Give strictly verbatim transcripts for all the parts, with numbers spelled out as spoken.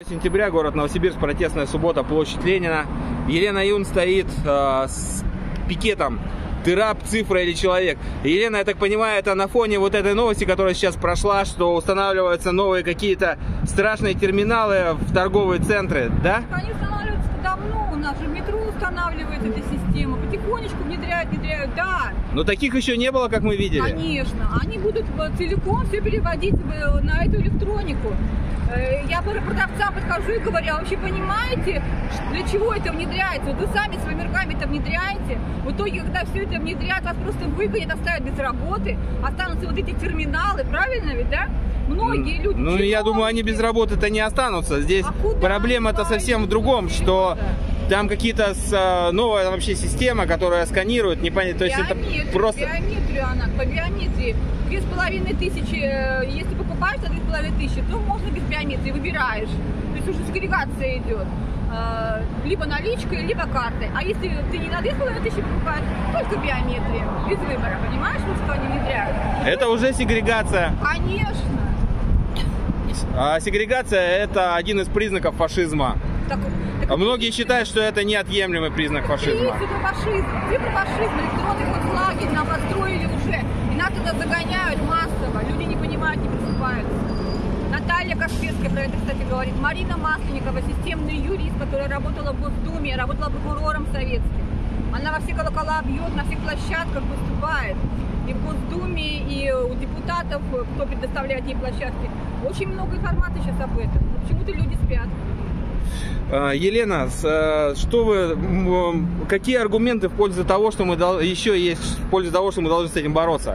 сентября, город Новосибирск, протестная суббота, площадь Ленина. Елена Юн стоит э, с пикетом. Ты раб, цифра или человек? Елена, я так понимаю, это на фоне вот этой новости, которая сейчас прошла, что устанавливаются новые какие-то страшные терминалы в торговые центры, да? Они устанавливаются давно, у нас же в метро устанавливается эта система, потихонечку внедряют, внедряют, да. Но таких еще не было, как мы видели. Конечно, они будут целиком все переводить на эту электронику. Я продавцам подхожу и говорю, а вообще понимаете, для чего это внедряется? Вот вы сами своими руками это внедряете. В итоге, когда все это внедряют, вас просто выгонят, оставят без работы, останутся вот эти терминалы, правильно ведь, да? Многие люди... Ну, я думаю, они без работы-то не останутся. Здесь а проблема-то совсем в другом, что там какие-то новая вообще система, которая сканирует, непонятно, то есть это просто... Биометрию она, по биометрии. Две с половиной тысячи, если покупаешь за две с половиной тысячи, то можно без биометрии, выбираешь. То есть уже сегрегация идет. Либо наличкой, либо картой. А если ты не на две с половиной тысячи покупаешь, только биометрия, без выбора. Понимаешь, что они внедряют? Это уже сегрегация. Конечно. А сегрегация – это один из признаков фашизма. Так, так, а многие считают, что это неотъемлемый признак фашизма. Типа фашизм, типа фашизм, электронный концлагерь нам построили уже. И нас туда загоняют массово. Люди не понимают, не просыпаются. Наталья Кашпецкая про это, кстати, говорит. Марина Масленникова, системный юрист, которая работала в Госдуме, работала прокурором советским. Она во все колокола бьет, на всех площадках выступает. И в Госдуме, и у депутатов, кто предоставляет ей площадки. Очень много информации сейчас об этом. Но почему-то люди спят. Елена, что вы, какие аргументы в пользу того, что мы еще есть в пользу того, что мы должны с этим бороться?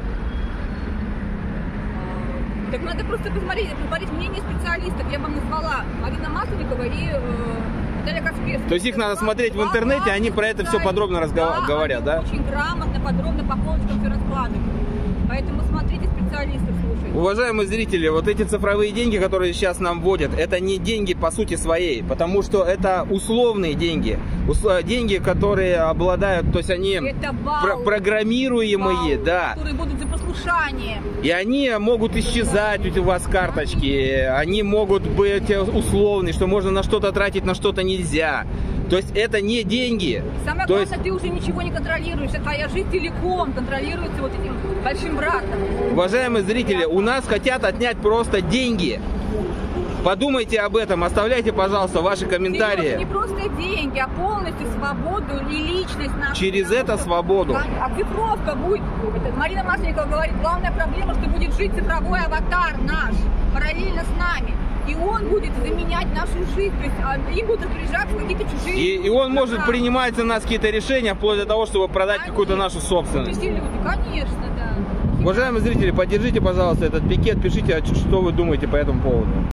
Так надо просто посмотреть, посмотреть мнение специалистов. Я вам назвала Марина Масленникова и э, Наталья Кашпецкая. То есть их надо смотреть в интернете, они про это все подробно разговаривают, да, говорят, да? Очень грамотно, подробно по полочкам все раскладывают. Поэтому смотрите специалистов, слушайте. Уважаемые зрители, вот эти цифровые деньги, которые сейчас нам вводят, это не деньги по сути своей, потому что это условные деньги. Деньги, которые обладают, то есть они про программируемые, баллы, да. Которые будут за послушание. И они могут исчезать у вас карточки, они могут быть условные, что можно на что-то тратить, на что-то нельзя. То есть это не деньги. Самое То главное, есть... ты уже ничего не контролируешь. Твоя жизнь целиком контролируется вот этим большим братом. Уважаемые зрители, у нас хотят отнять просто деньги. Подумайте об этом, оставляйте, пожалуйста, ваши комментарии. Серьезно, не просто деньги, а полностью свободу и личность нашу. Через это свободу. Оцифровка будет. Марина Масленникова говорит, главная проблема, что будет жить цифровой аватар наш, параллельно с нами. И он будет заменять нашу жизнь, то есть им будут распоряжаться какие-то чужие и, люди. И он может принимать за нас какие-то решения, вплоть до того, чтобы продать какую-то нашу собственность. Люди, конечно, да. Уважаемые зрители, поддержите, пожалуйста, этот пикет, пишите, что вы думаете по этому поводу.